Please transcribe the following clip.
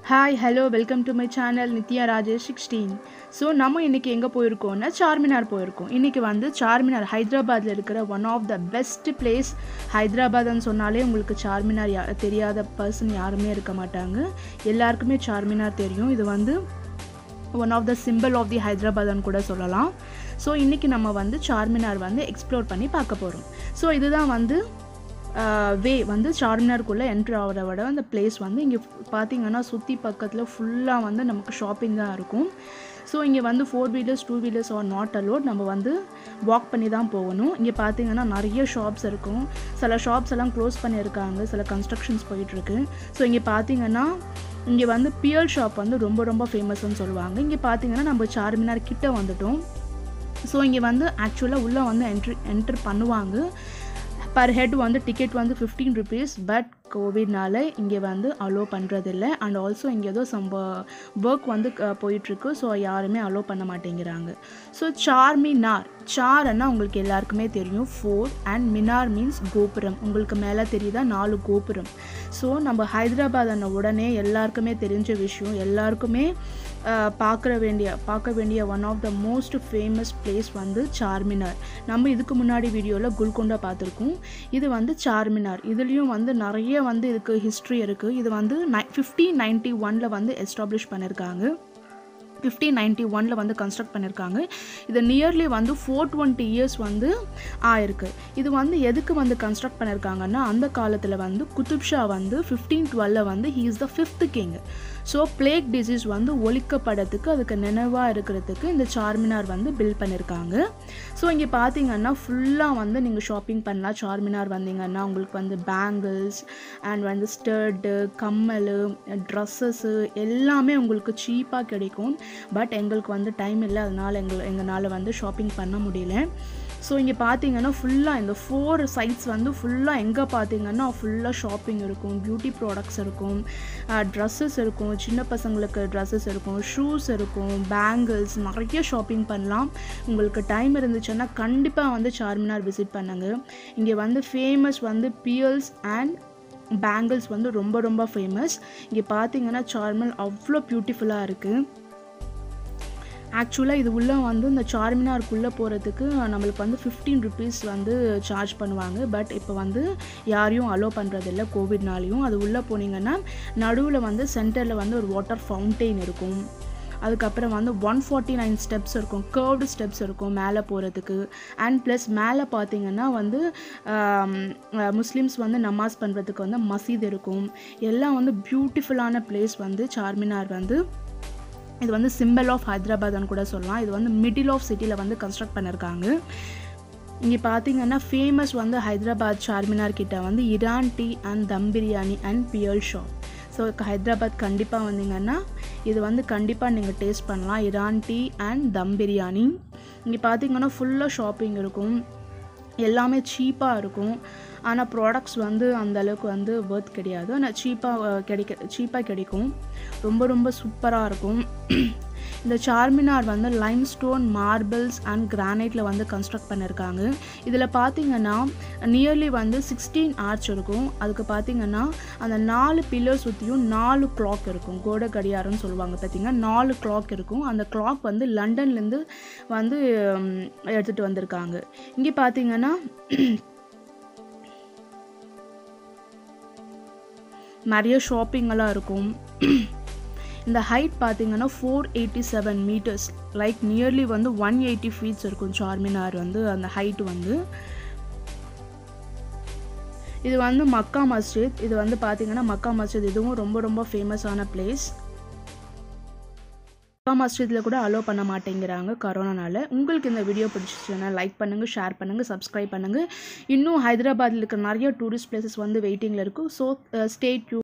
Hi, hello, welcome to my channel Nithya Rajesh 16. So, நம்ம இன்னைக்கு எங்க போயிருக்கோம்னா Charminar போயிருக்கோம். இன்னைக்கு வந்து Charminar ஹைதராபாத்ல இருக்கிற one of the best place. ஹைதராபாத்னு சொன்னாலே உங்களுக்கு Charminar தெரியாத பர்சன் யாருமே இருக்க மாட்டாங்க. எல்லாருக்குமே Charminar தெரியும். இது வந்து one of the symbol of the Hyderabad ன்னு கூட சொல்லலாம். So, இன்னைக்கு நம்ம வந்து Charminar வந்து எக்ஸ்ப்ளோர் பண்ணி பார்க்க போறோம். So, இதுதான் வந்து வே வந்து சார்மினாருக்குள்ளே என்ட்ரு ஆகிற விட அந்த பிளேஸ் வந்து இங்கே பார்த்திங்கன்னா சுற்றி பக்கத்தில் ஃபுல்லாக வந்து நமக்கு ஷாப்பிங் தான் இருக்கும். ஸோ இங்கே வந்து 4 wheelers 2 wheelers are not allowed, நம்ம வந்து வாக் பண்ணி தான் போகணும். இங்கே பார்த்திங்கன்னா நிறைய ஷாப்ஸ் இருக்கும். சில ஷாப்ஸ் எல்லாம் க்ளோஸ் பண்ணியிருக்காங்க, சில கன்ஸ்ட்ரக்ஷன்ஸ் போயிட்டுருக்கு. ஸோ இங்கே பார்த்திங்கன்னா இங்கே வந்து பியல் ஷாப் வந்து ரொம்ப ஃபேமஸ்ன்னு சொல்லுவாங்க. இங்கே பார்த்திங்கன்னா நம்ம சார்மினார் கிட்ட வந்துட்டோம். ஸோ இங்கே வந்து ஆக்சுவலாக உள்ளே வந்து என்ட்ரு பண்ணுவாங்க. பர் ஹெட் வந்து டிக்கெட் வந்து 15 rupees. பட் கோவிட்னால இங்கே வந்து அலோவ் பண்ணுறதில்ல. அண்ட் ஆல்சோ இங்கே ஏதோ சம் ஒர்க் வந்து போயிட்டுருக்கு. ஸோ யாருமே அலோவ் பண்ண மாட்டேங்கிறாங்க. ஸோ சார்மினார், சார்னா உங்களுக்கு எல்லாருக்குமே தெரியும் 4 அண்ட் மினார் மீன்ஸ் கோபுரம். உங்களுக்கு மேலே தெரியுதா 4 கோபுரம். ஸோ நம்ம ஹைதராபாத் உடனே எல்லாருக்குமே தெரிஞ்ச விஷயம், எல்லாருக்குமே பார்க்க வேண்டிய one of the most famous place வந்து சார்மினார். நம்ம இதுக்கு முன்னாடி வீடியோவில் குல்கொண்டா பார்த்துருக்கோம். இது வந்து சார்மினார். இதுலேயும் வந்து நிறைய வந்து இதுக்கு ஹிஸ்ட்ரி இருக்குது. இது வந்து 1591 வந்து எஸ்டாப்ளிஷ் பண்ணியிருக்காங்க. 1591 வந்து கன்ஸ்ட்ரக்ட் பண்ணியிருக்காங்க. இது நியர்லி வந்து 420 years வந்து ஆயிருக்கு. இது வந்து எதுக்கு வந்து கன்ஸ்ட்ரக்ட் பண்ணியிருக்காங்கன்னா, அந்த காலத்தில் வந்து குதுப்ஷா வந்து 1512 வந்து he is the 5th king. So plague disease வந்து ஒழிக்கப்படத்துக்கு, அதுக்கு நினைவாக இருக்கிறதுக்கு இந்த சார்மினார் வந்து பில்ட் பண்ணியிருக்காங்க. ஸோ இங்கே பார்த்தீங்கன்னா ஃபுல்லாக வந்து நீங்கள் ஷாப்பிங் பண்ணலாம். சார்மினார் வந்தீங்கன்னா உங்களுக்கு வந்து பேங்கிள்ஸ் அண்ட் வந்து ஸ்டர்ட்டு, கம்மல், ட்ரெஸ்ஸஸ்ஸு எல்லாமே உங்களுக்கு சீப்பாக கிடைக்கும். பட் எங்களுக்கு வந்து டைம் இல்லை, அதனால் எங்களால் வந்து ஷாப்பிங் பண்ண முடியல. ஸோ இங்கே பார்த்தீங்கன்னா ஃபுல்லாக இந்த 4 சைட்ஸ் வந்து ஃபுல்லாக எங்கே பார்த்தீங்கன்னா ஃபுல்லாக ஷாப்பிங் இருக்கும், பியூட்டி ப்ராடக்ட்ஸ் இருக்கும், ட்ரெஸ்ஸஸ் இருக்கும், சின்ன பசங்களுக்கு ட்ரெஸ்ஸஸ் இருக்கும், ஷூஸ் இருக்கும், பேங்கிள்ஸ், நிறைய ஷாப்பிங் பண்ணலாம். உங்களுக்கு டைம் இருந்துச்சுன்னா கண்டிப்பாக வந்து சார்மினார் விசிட் பண்ணுங்கள். இங்கே வந்து ஃபேமஸ் வந்து பியல்ஸ் அண்ட் பேங்கிள்ஸ் வந்து ரொம்ப ஃபேமஸ். இங்கே பார்த்தீங்கன்னா சார்மினார் அவ்வளோ பியூட்டிஃபுல்லாக இருக்குது. ஆக்சுவலாக இது உள்ளே வந்து இந்த சார்மினாருக்குள்ளே போகிறதுக்கு நம்மளுக்கு வந்து 15 rupees வந்து சார்ஜ் பண்ணுவாங்க. பட் இப்போ வந்து யாரையும் அலோவ் பண்ணுறதில்ல கோவிட்னாலையும். அது உள்ளே போனீங்கன்னா நடுவில் வந்து சென்டரில் வந்து ஒரு வாட்டர் ஃபவுண்டெயின் இருக்கும். அதுக்கப்புறம் வந்து 149 ஸ்டெப்ஸ் இருக்கும், கர்வ்டு ஸ்டெப்ஸ் இருக்கும் மேலே போகிறதுக்கு. அண்ட் ப்ளஸ் மேலே பார்த்தீங்கன்னா வந்து முஸ்லீம்ஸ் வந்து நமாஸ் பண்ணுறதுக்கு வந்து மசீத் இருக்கும். எல்லாம் வந்து பியூட்டிஃபுல்லான பிளேஸ் வந்து சார்மினார் வந்து. இது வந்து சிம்பிள் ஆஃப் ஹைதராபாத்னு கூட சொல்லலாம். இது வந்து மிடில் ஆஃப் சிட்டியில் வந்து கன்ஸ்ட்ரக்ட் பண்ணியிருக்காங்க. இங்கே பார்த்தீங்கன்னா ஃபேமஸ் வந்து ஹைதராபாத் சார்மினார் கிட்ட வந்து Iran tea and dum biryani and பியல் ஷாப். ஸோ ஹைதராபாத் கண்டிப்பாக வந்தீங்கன்னா இது வந்து கண்டிப்பாக நீங்கள் டேஸ்ட் பண்ணலாம், Iran tea and dum biryani. இங்கே பார்த்தீங்கன்னா ஃபுல்லாக ஷாப்பிங் இருக்கும், எல்லாமே சீப்பாக இருக்கும். ஆனால் ப்ராடக்ட்ஸ் வந்து அந்தளவுக்கு வந்து ஒர்த் கிடையாது. ஆனால் சீப்பாக கிடைக்கும். ரொம்ப சூப்பராக இருக்கும். இந்த சார்மினார் வந்து லைம்ஸ்டோன், மார்பிள்ஸ் அண்ட் கிரானைட்டில் வந்து கன்ஸ்ட்ரக்ட் பண்ணியிருக்காங்க. இதில் பார்த்தீங்கன்னா நியர்லி வந்து 16 ஆர்ச் இருக்கும். அதுக்கு பார்த்தீங்கன்னா அந்த 4 பில்லர் சுற்றியும் 4 கிளாக் இருக்கும். கோட கடியாரம்னு சொல்லுவாங்க. பார்த்தீங்கன்னா 4 கிளாக் இருக்கும். அந்த கிளாக் வந்து லண்டன்லேருந்து வந்து எடுத்துகிட்டு வந்திருக்காங்க. இங்கே பார்த்தீங்கன்னா நிறைய ஷாப்பிங்கெல்லாம் இருக்கும். இந்த ஹைட் பார்த்தீங்கன்னா 487 meters, லைக் நியர்லி வந்து 180 feet இருக்கும் சார்மினார் வந்து அந்த ஹைட் வந்து. இது வந்து மக்கா மஸ்ஜித். இது வந்து பார்த்தீங்கன்னா மக்கா மஸ்ஜித் இதுவும் ரொம்ப ஃபேமஸான பிளேஸ். மக்கா மஸ்ஜித்தில் கூட அலோவ் பண்ண மாட்டேங்கிறாங்க கரோனானால. உங்களுக்கு இந்த வீடியோ பிடிச்சிச்சுன்னா லைக் பண்ணுங்கள், ஷேர் பண்ணுங்கள், சப்ஸ்கிரைப் பண்ணுங்கள். இன்னும் ஹைதராபாத்தில் இருக்கிற நிறைய டூரிஸ்ட் பிளேசஸ் வந்து வெயிட்டிங்கில் இருக்கும். So stay tune.